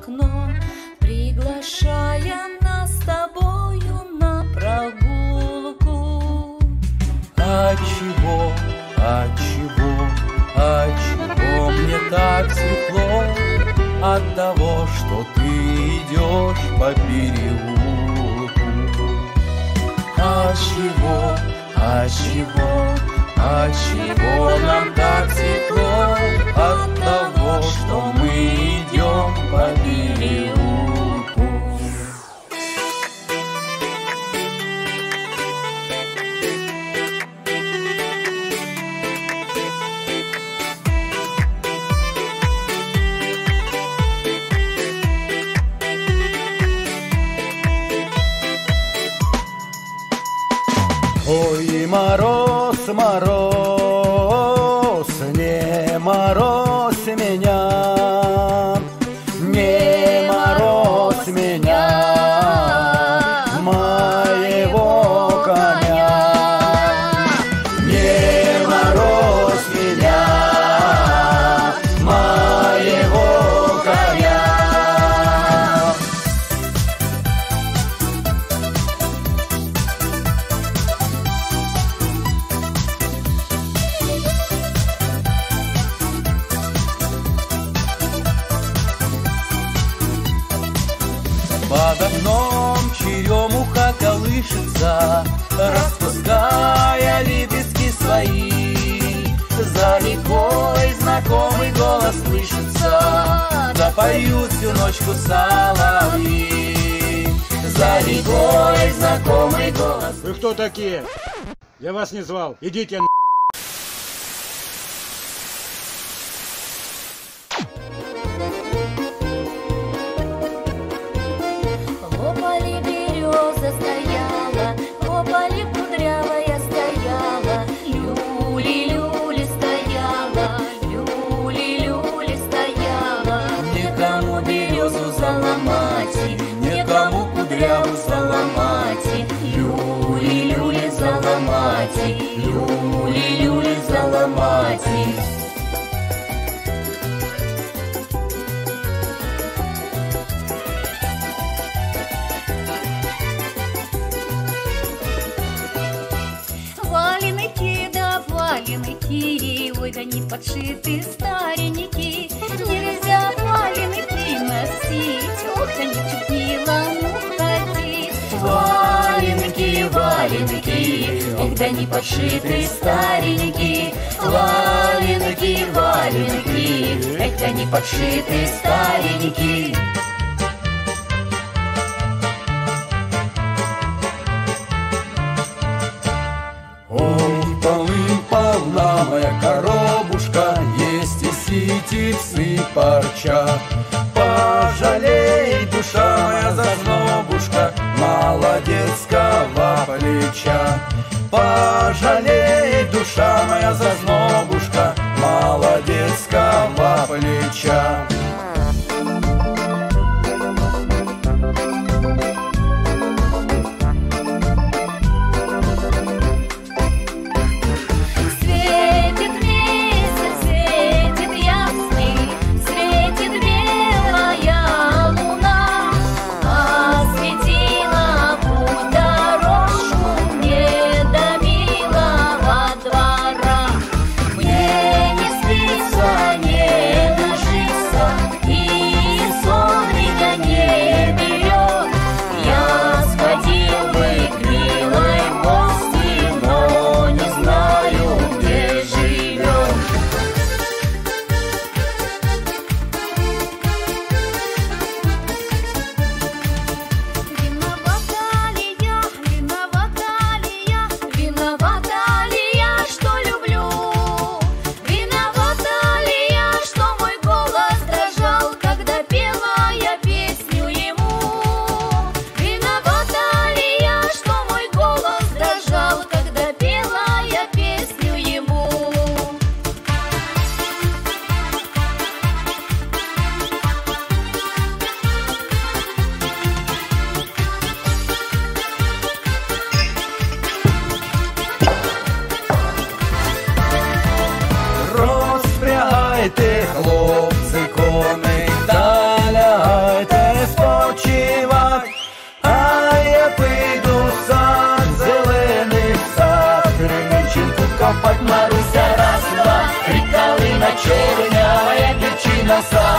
окно, приглашая нас с тобою на прогулку. Отчего, отчего, отчего мне так светло? От того, что ты идешь по переулку. Отчего, отчего, отчего нам так светло? От того, что мы идем по переулку. Ой, мороз, мороз, не морозь меня, не морозь меня, моего коня. Не морозь меня, моего коня. Под окном черемуха колышется, распуская лепестки свои. За рекой знакомый голос слышится, запоют всю ночку соловьи. За рекой знакомый голос. Вы кто такие? Я вас не звал. Идите на. Лопали береза стояла, лопали кудрявая стояла, люли-люли стояла, люли-люли стояла. Никому березу заломать, никому кудряву заломать, люли-люли заломать, люли-люли заломать. Валенки, да валенки, ой, да не подшиты старенькие. Нельзя валенки носить, ох, да ничуть не ломотать. Валенки, валенки, эх, да не подшиты старенькие. Валенки, валенки, эх, да не подшиты старенькие. Ох, полна моя коробушка, есть и ситицы, и парча. Пожалей, душа моя, зазнобушка, молодецкого плеча. Пожалей, душа моя, зазнобушка, молодецкого плеча. красавица.